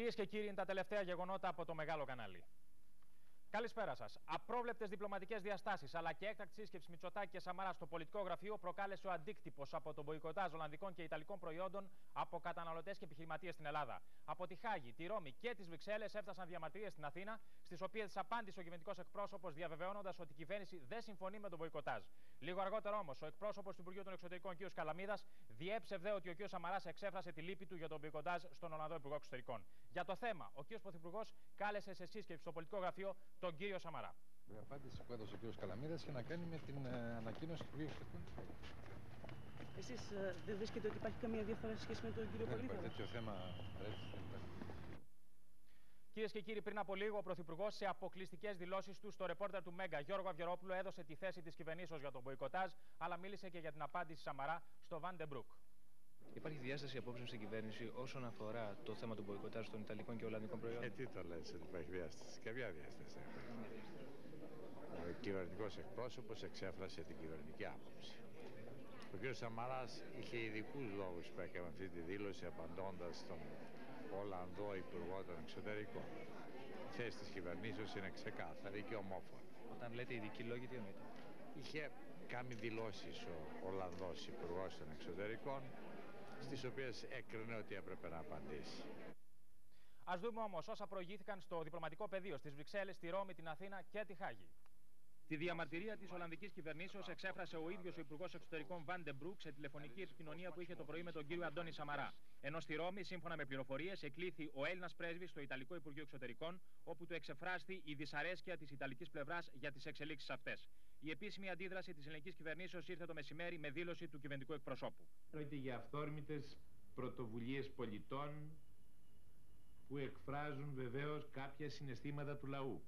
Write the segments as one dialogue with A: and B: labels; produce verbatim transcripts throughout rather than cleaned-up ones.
A: Κυρίες και κύριοι, είναι τα τελευταία γεγονότα από το Μεγάλο Κανάλι. Καλησπέρα σας. Απρόβλεπτες διπλωματικές διαστάσεις αλλά και έκτακτη σύσκεψη Μητσοτάκη και Σαμαρά στο πολιτικό γραφείο προκάλεσε ο αντίκτυπος από τον μποϊκοτάζ Ολλανδικών και Ιταλικών προϊόντων από καταναλωτές και επιχειρηματίες στην Ελλάδα. Από τη Χάγη, τη Ρώμη και τις Βρυξέλλες έφτασαν διαμαρτυρίες στην Αθήνα, στις οποίες απάντησε ο κυβερνητικός εκπρόσωπος διαβεβαιώνοντας ότι η κυβέρνηση δεν συμφωνεί με τον μποϊκοτάζ. Λίγο αργότερα όμως, ο εκπρόσωπος του Υπουργείου των Εξωτερικών κ. Καλαμίδας διέψευδε ότι ο κ. Σαμαράς εξέφρασε τη λύπη του για τον μποϊκοτάζ στον Ολλανδό Υπουργό Εξωτερικών. Για το θέμα, ο κ. Πρωθυπουργός κάλεσε σε σύσκεψη στο πολιτικό γραφείο τον κύριο Σαμαρά.
B: Η απάντηση που έδωσε ο κ. Καλαμίδας είχε να κάνει με την ε, ανακοίνωση του Υπουργείου Εξωτερικών.
C: Εσείς ε, δεν βρίσκετε ότι υπάρχει καμία διαφορά σε σχέση με τον κύριο Πολύδωρο?
B: Δεν υπάρχει τέτοιο θέμα.
A: Κυρίες και κύριοι, πριν από λίγο, ο Πρωθυπουργός σε αποκλειστικές δηλώσεις του στο ρεπόρτερ του Μέγκα Γιώργο Αβγερόπουλο έδωσε τη θέση της κυβερνήσεως για τον μποϊκοτάζ, αλλά μίλησε και για την απάντηση Σαμαρά στο Βαντεμπρούκ.
D: Υπάρχει διάσταση απόψεων στην κυβέρνηση όσον αφορά το θέμα του μποϊκοτάζ των Ιταλικών και Ολλανδικών προϊόντων?
E: Ε, τι το λες ότι υπάρχει διάσταση? Καμιά διάσταση. Ο κυβερνητικός εκπρόσωπος εξέφρασε την κυβερνητική άποψη. Ο κ. Σαμαράς είχε ειδικούς λόγους που έκανε αυτή τη δήλωση απαντώντας στον Ολλανδό Υπουργό των Εξωτερικών. Η θέση της κυβερνήσεως είναι ξεκάθαρη και ομόφωνη.
D: Όταν λέτε ειδικοί λόγοι, τι εννοείτε?
E: Είχε κάνει δηλώσεις ο Ολλανδός Υπουργός των Εξωτερικών, στις οποίες έκρινε ότι έπρεπε να απαντήσει.
A: Ας δούμε όμως όσα προηγήθηκαν στο διπλωματικό πεδίο στις Βρυξέλλες, τη Ρώμη, την Αθήνα και τη Χάγη. Τη διαμαρτυρία της Ολλανδικής κυβερνήσεως εξέφρασε ο ίδιος ο Υπουργός Εξωτερικών Βαντεμπρούκ σε τηλεφωνική επικοινωνία που είχε το πρωί με τον κύριο Αντώνη Σαμαρά. Ενώ στη Ρώμη, σύμφωνα με πληροφορίες, εκλήθη ο Έλληνας πρέσβης στο Ιταλικό Υπουργείο Εξωτερικών, όπου του εξεφράστη η δυσαρέσκεια της Ιταλικής πλευράς για τις εξελίξεις αυτές. Η επίσημη αντίδραση της ελληνικής κυβερνήσεως ήρθε το μεσημέρι με δήλωση του κυβερνητικού εκπροσώπου.
F: Πρόκειται για αυθόρμητες πρωτοβουλίες πολιτών που εκφράζουν βεβαίως κάποια συναισθήματα του λαού.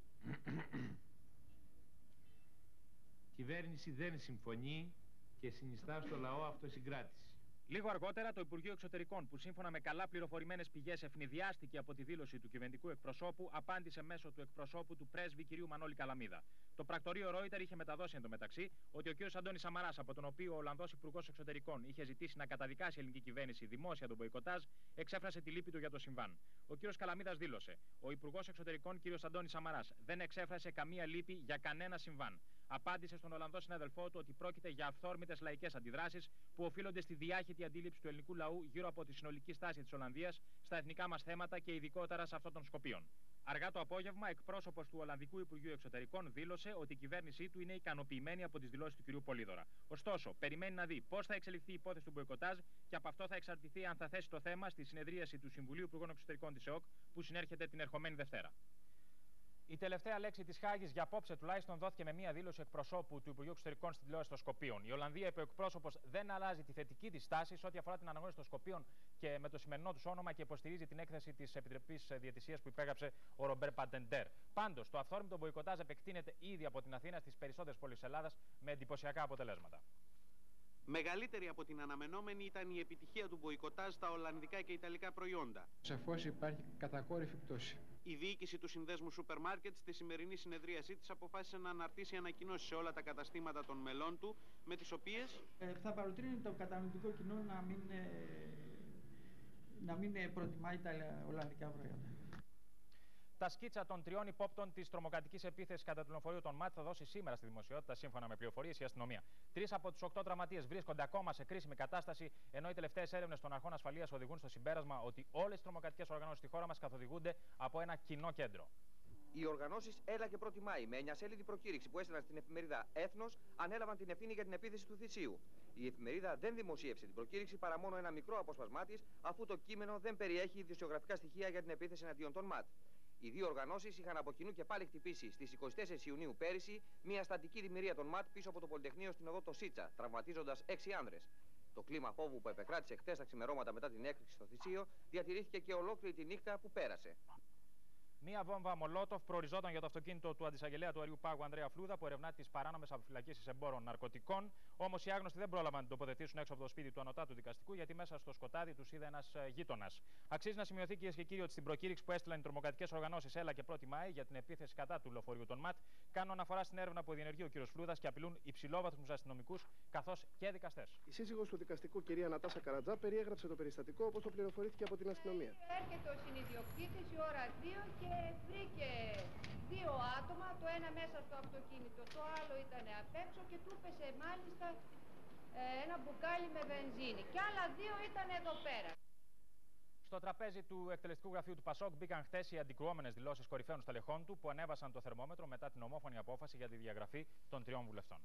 F: Η κυβέρνηση δεν συμφωνεί και συνιστά στο λαό αυτοσυγκράτηση.
A: Λίγο αργότερα, το Υπουργείο Εξωτερικών, που σύμφωνα με καλά πληροφορημένες πηγές ευνηδιάστηκε από τη δήλωση του κυβερνητικού εκπροσώπου, απάντησε μέσω του εκπροσώπου του πρέσβη κ. Μανώλη Καλαμίδα. Το πρακτορείο Reuters είχε μεταδώσει εντωμεταξύ ότι ο κ. Αντώνης Σαμαράς, από τον οποίο ο Ολλανδός Υπουργός Εξωτερικών είχε ζητήσει να καταδικάσει η ελληνική κυβέρνηση δημόσια τον μποϊκοτάζ, εξέφρασε τη λύπη του για το συμβάν. Ο κ. Καλαμίδας δήλωσε: ο Υπουργός Εξωτερικών κ. Αντώνης Σαμαράς δεν εξέφρασε καμία λύπη για κανένα συμβάν. Απάντησε στον Ολλανδό συνάδελφό του ότι πρόκειται για αυθόρμητες λαϊκές αντιδράσεις που οφείλονται στη διάχυτη αντίληψη του ελληνικού λαού γύρω από τη συνολική στάση της Ολλανδίας στα εθνικά μας θέματα και ειδικότερα σε αυτό των Σκοπίων. Αργά το απόγευμα, εκπρόσωπος του Ολλανδικού Υπουργείου Εξωτερικών δήλωσε ότι η κυβέρνησή του είναι ικανοποιημένη από τις δηλώσεις του κ. Πολύδωρα. Ωστόσο, περιμένει να δει πώς θα εξελιχθεί η υπόθεση του μποϊκοτάζ και από αυτό θα εξαρτηθεί αν θα θέσει το θέμα στη συνεδρίαση του Συμβουλίου Υπουργών Εξωτερικών της ΕΟΚ που συνέρχεται την ερχομένη Δευτέρα. Η τελευταία λέξη της Χάγης για απόψε τουλάχιστον δόθηκε με μία δήλωση εκπροσώπου του Υπουργείου Εξωτερικών στην τηλεόραση των Σκοπίων. Η Ολλανδία, είπε ο εκπρόσωπος, δεν αλλάζει τη θετική της στάση σε ό,τι αφορά την αναγνώριση των Σκοπίων και με το σημερινό του όνομα και υποστηρίζει την έκθεση της Επιτροπής Διαιτησίας που υπέγραψε ο Ρομπέρ Παντεντέρ. Πάντως, το αυθόρμητο μποϊκοτάζ επεκτείνεται ήδη από την Αθήνα στις περισσότερες πόλεις της Ελλάδας με εντυπωσιακά αποτελέσματα.
G: Μεγαλύτερη από την αναμενόμενη ήταν η επιτυχία του μποϊκοτάζ στα ολλανδικά και ιταλικά προϊόντα.
B: Σαφώς υπάρχει κατακόρυφη πτώση.
G: Η διοίκηση του συνδέσμου σούπερ μάρκετ στη σημερινή συνεδρίασή της αποφάσισε να αναρτήσει ανακοινώσεις σε όλα τα καταστήματα των μελών του, με τις οποίες
H: ε, θα παροτρύνει το κατανοητικό κοινό να μην, ε, να μην ε, προτιμάει τα ολλανδικά προϊόντα.
A: Τα σκίτσα των τριών υπόπτων της τρομοκρατικής επίθεσης κατά του λεωφορείου των ΜΑΤ θα δώσει σήμερα στη δημοσιότητα, σύμφωνα με πληροφορίες, η αστυνομία. Τρεις από τους οκτώ τραυματίες βρίσκονται ακόμα σε κρίσιμη κατάσταση, ενώ οι τελευταίες έρευνες των αρχών ασφαλείας οδηγούν στο συμπέρασμα ότι όλες οι τρομοκρατικές οργανώσεις στη χώρα μας καθοδηγούνται από ένα κοινό κέντρο.
I: Οι οργανώσεις Έλα και πρώτη Μάη, με εννιασέλιδη προκήρυξη που έστειλαν στην εφημερίδα Έθνος, ανέλαβαν την ευθύνη για την επίθεση του Θησίου. Η εφημερίδα δεν δημοσίευσε την προκήρυξη παρά μόνο ένα μικρό απόσπασμά της, αφού το κείμενο δεν περιέχει ειδησιογραφικά στοιχεία για την επίθεση εναντίον των ΜΑΤ. Οι δύο οργανώσεις είχαν από κοινού και πάλι χτυπήσει στις εικοστή τέταρτη Ιουνίου πέρυσι μια στατική δημιουργία των ΜΑΤ πίσω από το Πολυτεχνείο στην οδό Τοσίτσα, τραυματίζοντας έξι άνδρες. Το κλίμα φόβου που επεκράτησε χτες τα ξημερώματα μετά την έκρηξη στο Θησίο διατηρήθηκε και ολόκληρη τη νύχτα που πέρασε.
A: Μία βόμβα Μολότοφ προοριζόταν για το αυτοκίνητο του αντισαγγελέα του Αριού Πάγου Ανδρέα Φλούδα, που ερευνά τις παράνομες αποφυλακίσεις εμπόρων ναρκωτικών. Όμως οι άγνωστοι δεν πρόλαβαν να την τοποθετήσουν έξω από το σπίτι του ανωτάτου δικαστικού, γιατί μέσα στο σκοτάδι τους είδε ένας γείτονας. Αξίζει να σημειωθεί, κυρίες και κύριοι, ότι στην προκήρυξη που έστειλαν οι τρομοκρατικές οργανώσεις ΕΛΑ και πρώτη Μάη για την επίθεση κατά του λεωφορείου των ΜΑΤ, κάνουν αναφορά στην έρευνα που διενεργεί ο κ. Φλούδας και απειλούν υψηλόβαθμους αστυνομικούς καθώς και δικαστές.
J: Η σύζυγος του δικαστικού, κυρία Νατάσα Καρατζά, περιέγραψε το περιστατικό όπως το πληροφορήθηκε από την αστυνομία.
K: Έρχεται ο συνιδιοκτήτης η ώρα δύο και βρήκε δύο άτομα, το ένα μέσα στο αυτοκίνητο, το άλλο ήταν απ' έξω και του έπεσε μάλιστα ε, ένα μπουκάλι με βενζίνη. Και άλλα δύο ήταν εδώ πέρα.
A: Στο τραπέζι του εκτελεστικού γραφείου του Πασόκ μπήκαν χθες οι αντικρουόμενες δηλώσεις κορυφαίων στελεχών του που ανέβασαν το θερμόμετρο μετά την ομόφωνη απόφαση για τη διαγραφή των τριών βουλευτών.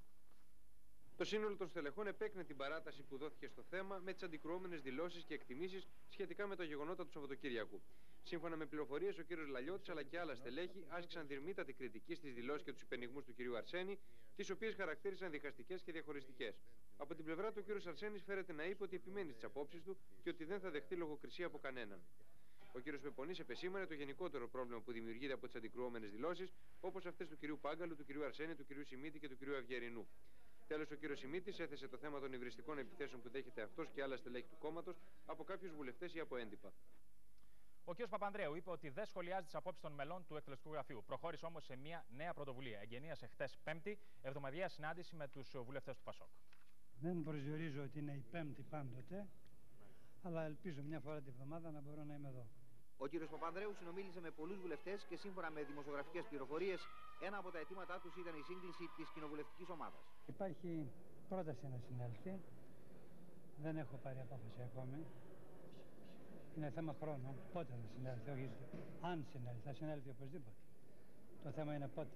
I: Το σύνολο των στελεχών επέκρινε την παράταση που δόθηκε στο θέμα με τις αντικρουόμενες δηλώσεις και εκτιμήσεις σχετικά με τα γεγονότα του Σαββατοκύριακου. Σύμφωνα με πληροφορίες, ο κ. Λαλιώτης αλλά και άλλα στελέχη άσκησαν δειρμήτατη κριτική στις δηλώσεις και τους υπενιγμούς του κ. Αρσένη, τις οποίες χαρακτήρισαν διχαστικές και διαχωριστικές. Από την πλευρά του, ο κ. Αρσένης φέρεται να είπε ότι επιμένει στις απόψεις του και ότι δεν θα δεχτεί λογοκρισία από κανέναν. Ο κ. Πεπονής επεσήμανε το γενικότερο πρόβλημα που δημιουργείται από τις αντικρουόμενες δηλώσεις, όπως αυτές του κ. Πάγκαλου, του κ. Αρσένη, του κ. Σιμίτη και του κ. Αυγερινού. Τέλος, ο κ. Σιμίτης έθεσε το θέμα των υβριστικών επιθέσεων που δέχεται αυτός και άλλα στελέχη του κόμματος από κάποιους βουλευτές ή από έντυπα.
A: Ο κ. Παπανδρέου είπε ότι δεν σχολιάζει τις απόψεις των μελών του εκτελεστικού γραφείου. Προχώρησε όμως σε μια νέα πρωτοβουλία. Εγγενίασε χτες Πέμπτη εβδομαδιαία συνάντηση με τους βουλευτές του Πασόκ.
L: Δεν προσδιορίζω ότι είναι η Πέμπτη πάντοτε, αλλά ελπίζω μια φορά τη βδομάδα να μπορώ να είμαι εδώ.
I: Ο κ. Παπανδρέου συνομίλησε με πολλούς βουλευτές και σύμφωνα με δημοσιογραφικές πληροφορίες, ένα από τα αιτήματά τους ήταν η σύγκληση της κοινοβουλευτικής ομάδας.
L: Υπάρχει πρόταση να συνέλθει. Δεν έχω πάρει απόφαση ακόμη. Είναι θέμα χρόνου. Πότε θα συνέλθει, όχι αν συνέλθει. Θα συνέλθει οπωσδήποτε. Το θέμα είναι πότε.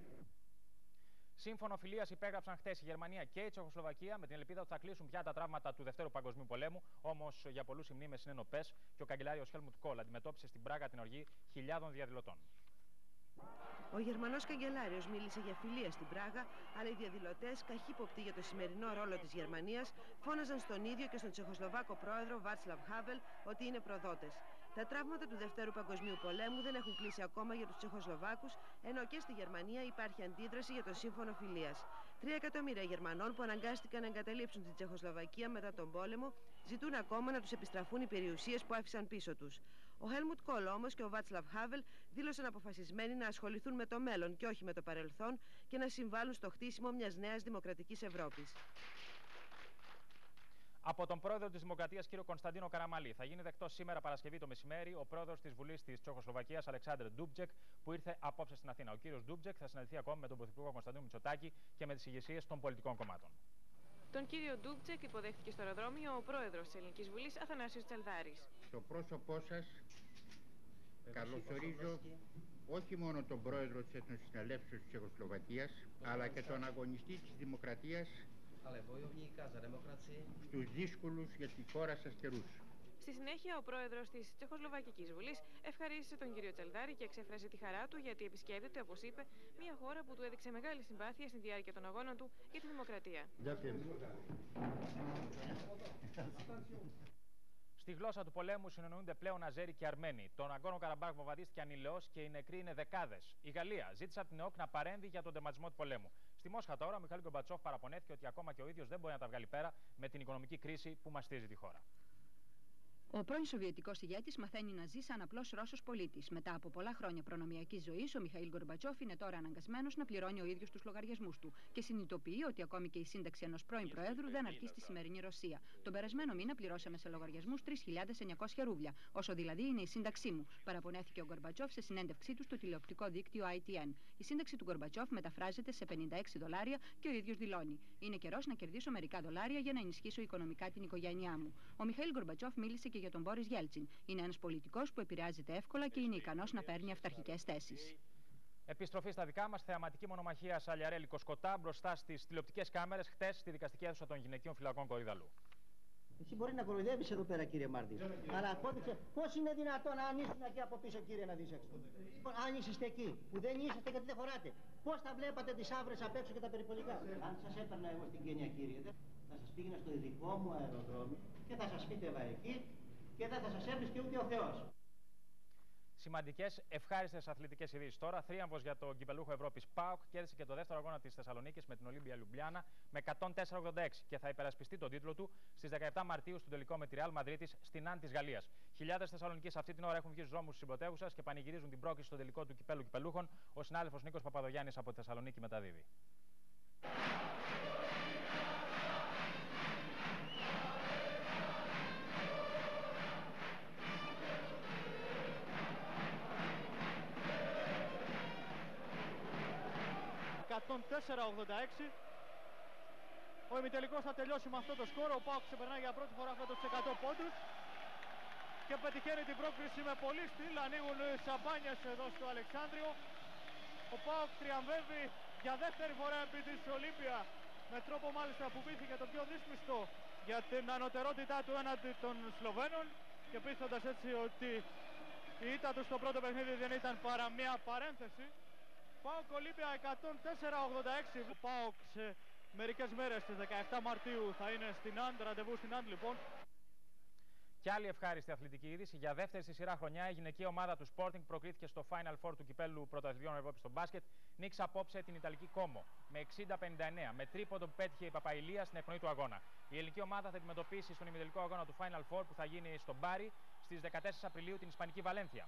A: Σύμφωνο φιλίας υπέγραψαν χθες η Γερμανία και η Τσεχοσλοβακία με την ελπίδα ότι θα κλείσουν πια τα τραύματα του Δευτέρου Παγκοσμίου Πολέμου. Όμως για πολλούς οι μνήμες είναι νοπές και ο καγκελάριος Χέλμουτ Κόλ αντιμετώπισε στην Πράγα την οργή χιλιάδων διαδηλωτών.
M: Ο Γερμανός καγκελάριος μίλησε για φιλία στην Πράγα, αλλά οι διαδηλωτές, καχύποπτοι για το σημερινό ρόλο της Γερμανίας, φώναζαν στον ίδιο και στον Τσεχοσλοβάκο πρόεδρο Βάτσλαβ Χάβελ ότι είναι προδότες. Τα τραύματα του Δευτέρου Παγκοσμίου Πολέμου δεν έχουν κλείσει ακόμα για τους Τσεχοσλοβάκους, ενώ και στη Γερμανία υπάρχει αντίδραση για το σύμφωνο φιλίας. Τρία εκατομμύρια Γερμανών που αναγκάστηκαν να εγκαταλείψουν την Τσεχοσλοβακία μετά τον πόλεμο ζητούν ακόμα να τους επιστραφούν οι περιουσίες που άφησαν πίσω τους. Ο Χέλμουτ Κόλ όμως και ο Βάτσλαβ Χάβελ δήλωσαν αποφασισμένοι να ασχοληθούν με το μέλλον και όχι με το παρελθόν και να συμβάλλουν στο χτίσιμο μιας νέας δημοκρατικής Ευρώπης.
A: Από τον πρόεδρο της Δημοκρατίας, κύριο Κωνσταντίνο Καραμαλή, θα γίνει δεκτός σήμερα Παρασκευή το μεσημέρι ο πρόεδρος της Βουλής της Τσεχοσλοβακίας, Αλεξάνδρ Ντούμπτζεκ, που ήρθε απόψε στην Αθήνα. Ο κύριος Ντούμπτζεκ θα συναντηθεί ακόμη με τον πρωθυπουργό Κωνσταντίνο Μητσοτάκη και με τις ηγεσίες των πολιτικών κομμάτων.
N: Τον κύριο Ντούμπτζεκ υποδέχθηκε στο αεροδρόμιο ο πρόεδρος της Ελληνικής Βουλής, Αθανάσιος Τσαλδάρης.
O: Στο πρόσωπό σας καλωσορίζω όχι μόνο τον πρόεδρο της Εθνοσυνελεύσεως της Τσεχοσλοβακίας, αλλά και τον αγωνιστή της Δημοκρατίας στους δύσκολους για τη χώρα σας καιρούς.
N: Στη συνέχεια, ο πρόεδρος της Τσεχοσλοβακικής Βουλής ευχαρίστησε τον κύριο Τσαλδάρη και εξέφρασε τη χαρά του γιατί επισκέπτεται, όπως είπε, μια χώρα που του έδειξε μεγάλη συμπάθεια στη διάρκεια των αγώνων του για τη δημοκρατία.
A: Στη γλώσσα του πολέμου συνεννοούνται πλέον Αζέροι και Αρμένοι. Το Ναγκόρνο Καραμπάχ βομβαρδίστηκε ανηλαιώς και οι νεκροί είναι δεκάδες. Η Γαλλία ζήτησε από την ΕΟΚ να παρέμβει για τον τερματισμό του πολέμου. Στη Μόσχα τώρα, ο Μιχαήλ Γκορμπατσόφ παραπονέθηκε ότι ακόμα και ο ίδιος δεν μπορεί να τα βγάλει πέρα με την οικονομική κρίση που μαστίζει τη χώρα.
P: Ο πρώην Σοβιετικός ηγέτης μαθαίνει να ζει σαν απλός Ρώσος πολίτης. Μετά από πολλά χρόνια προνομιακής ζωής, ο Μιχαήλ Γκορμπατσόφ είναι τώρα αναγκασμένος να πληρώνει ο ίδιος τους λογαριασμούς του και συνειδητοποιεί ότι ακόμη και η σύνταξη ενός πρώην Προέδρου δεν αρκεί στη σημερινή Ρωσία. Τον περασμένο μήνα πληρώσαμε σε λογαριασμούς τρεις χιλιάδες εννιακόσια ρούβλια, όσο δηλαδή είναι η σύνταξή μου, παραπονέθηκε ο Γκορμπατσόφ σε συνέντευξή του στο τηλεοπτικό δίκτυο άι τι εν. Η σύνταξη του Γκορμπατσόφ μεταφράζεται σε πενήντα έξι δολάρια και ο ίδιος δηλώνει: Είναι καιρός να κερδίσω μερικά δολάρια για να ενισχύσω οικονομικά την οικογένειά μου. Ο Μιχαήλ Γκορμπατσόφ μίλησε και για τον Μπόρις Γέλτσιν. Είναι ένας πολιτικός που επηρεάζεται εύκολα και είναι ικανός να παίρνει αυταρχικές θέσεις.
A: Επιστροφή στα δικά μας, θεαματική μονομαχία Σαλιαρέλη Κοσκοτά μπροστά στις τηλεοπτικές κάμερες χτες στη δικαστική αίθουσα των γυναικείων φυλακών Κορυδαλού.
Q: Εσύ μπορεί να κοροϊδεύεις εδώ πέρα, κύριε Μάρτη. Αλλά απόδειξε πώς είναι δυνατόν αν ήσουν εκεί από πίσω, κύριε, να δεις έξω. Αν είσαστε εκεί, που δεν είσαστε γιατί δεν χωράτε, πώς θα βλέπατε τις άβρες απ' έξω και τα περιπολικά. Αν σας έπαιρνα εγώ στην Κένια, κύριε, θα σας πήγαινα στο ειδικό μου αεροδρόμιο και θα σας φύτευα εκεί και δεν θα σας έβρισκε ούτε ο Θεός.
A: Σημαντικές, ευχάριστες αθλητικές ειδήσεις τώρα. Θρίαμβος για τον κυπελούχο Ευρώπης ΠΑΟΚ. Κέρδισε και το δεύτερο αγώνα της Θεσσαλονίκης με την Ολύμπια Λιουμπλιάνα με εκατόν τέσσερα ογδόντα έξι και θα υπερασπιστεί τον τίτλο του στις δεκαεπτά Μαρτίου στον τελικό με τη Ρεάλ Μαδρίτης στην Άν της Γαλλίας. Χιλιάδες Θεσσαλονικείς αυτή την ώρα έχουν βγει στους δρόμους της πρωτεύουσας και πανηγυρίζουν την πρόκριση στο τελικό του κυπέλου κυπελούχων. Ο συνάδελφος Νίκος Παπαδογιάννης από τη Θεσσαλονίκη μεταδίδει.
R: εκατόν τέσσερα ογδόντα έξι. Ο ημιτελικός θα τελειώσει με αυτό το σκορ. Ο ΠΑΟΚ ξεπερνάει για πρώτη φορά φέτος τους εκατό πόντους και πετυχαίνει την πρόκριση με πολύ στυλ. Ανοίγουν οι σαμπάνιες εδώ στο Αλεξάνδριο. Ο ΠΑΟΚ τριαμβεύει για δεύτερη φορά επί της Ολύμπια, με τρόπο μάλιστα που πείθηκε το πιο δύσπιστο για την ανωτερότητά του έναντι των Σλοβαίνων και πείθοντας έτσι ότι η ήττα του στο πρώτο παιχνίδι δεν ήταν παρά μια παρένθεση. ΠΑΟΚ Ολύμπια εκατόν τέσσερα ογδόντα έξι. Ο ΠΑΟΚ σε μερικές μέρες στις δεκαεπτά Μαρτίου θα είναι στην Άντ, ραντεβού στην Άντ λοιπόν.
A: Και άλλη ευχάριστη αθλητική είδηση. Για δεύτερη στη σειρά χρονιά η γυναικεία ομάδα του Sporting προκρίθηκε στο Final Four του κυπέλου πρωταθλητριών Ευρώπης στο μπάσκετ. Νίκησε απόψε την Ιταλική Κόμο με εξήντα πενήντα εννέα με τρίποντο που πέτυχε η Παπαηλία στην εκπνοή του αγώνα. Η ελληνική ομάδα θα αντιμετωπίσει στον ημιτελικό αγώνα του Final Four που θα γίνει στο Μπάρι στις δεκατέσσερις Απριλίου την Ισπανική Βαλένθια.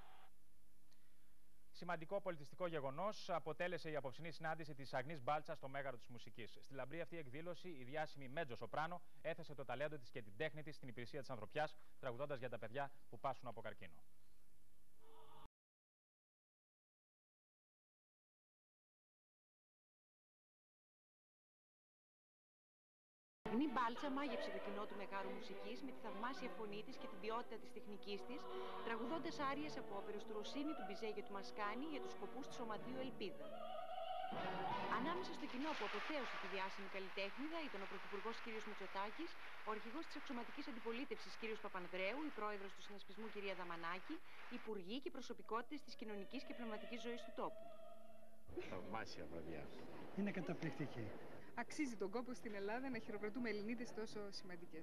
A: Σημαντικό πολιτιστικό γεγονός αποτέλεσε η απόψινή συνάντηση της Αγνής Μπάλτσα στο Μέγαρο της Μουσικής. Στη λαμπρή αυτή εκδήλωση, η διάσημη Μέτζο Σοπράνο έθεσε το ταλέντο της και την τέχνη της στην υπηρεσία της ανθρωπιάς, τραγουδώντας για τα παιδιά που πάσχουν από καρκίνο.
S: Η Αγνή Μπάλτσα μάγεψε το κοινό του Μεγάρου Μουσικής με τη θαυμάσια φωνή της και την ποιότητα της τεχνικής της, τραγουδώντας άριες από όπερες του Ρωσίνη, του Μπιζέ και του Μασκάνη για τους σκοπούς του Σωματείου Ελπίδα. Ανάμεσα στο κοινό που αποθέωσε τη διάσημη καλλιτέχνηδα ήταν ο Πρωθυπουργός κ. Μητσοτάκης, ο αρχηγός της αξιωματικής αντιπολίτευσης κ. Παπανδρέου, η πρόεδρος του συνασπισμού κ. Δαμανάκη, υπουργοί και προσωπικότητες της κοινωνικής και πνευματικής ζωής του τόπου.
E: Θαυμάσια βραδιά.
T: Είναι καταπληκτική.
U: Αξίζει τον κόπο στην Ελλάδα να χειροκροτούμε Ελληνίδες τόσο σημαντικές.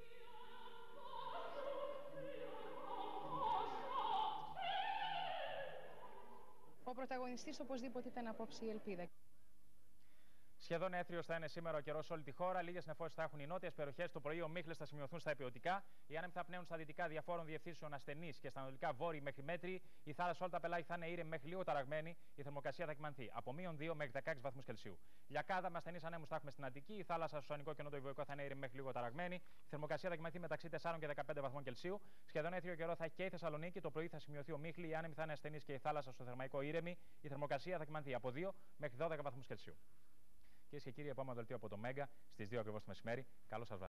V: Ο πρωταγωνιστής οπωσδήποτε ήταν απόψε η ελπίδα.
A: Σχεδόν έθριος θα είναι σήμερα ο καιρός σε όλη τη χώρα. Λίγες νεφώσεις θα έχουν οι νότιες περιοχές. Το πρωί ομίχλες θα σημειωθούν στα υπαιωτικά. Οι άνεμοι θα πνέουν στα δυτικά διαφόρων διευθύνσεων ασθενείς και στα ανατολικά βόρειοι μέχρι μέτρη. Η θάλασσα όλα τα πελάγη θα είναι ήρεμη μέχρι λίγο ταραγμένη. Η θερμοκρασία θα κυμανθεί από μείον δύο μέχρι δεκαέξι βαθμούς Κελσίου. Λιακάδα με ασθενείς ανέμους θα έχουμε στην Αττική. Η θάλασσα στο Σανικό και Νότιο-Ιβωικό θα είναι ήρεμη μέχρι λίγο ταραγμένη. Η θερμοκρασία θα κυμανθεί μεταξύ τεσσάρων και δεκαπέντε βαθμών Κελσίου. Σχεδόν έθριο καιρό θα έχει και η Θεσσαλονίκη. Το πρωί θα σημειωθεί ομίχλη. Οι άνεμοι θα είναι ασθενείς και η θάλασσα στο Θερμαϊκό ήρεμη. Η θερμοκρασία θα κυμανθεί από δύο μέχρι δώδεκα βαθμούς Κελσίου. Κυρίες και κύριοι, επόμενο δελτίο από το Μέγκα στις δύο ακριβώς το μεσημέρι. Καλό σας βράδυ.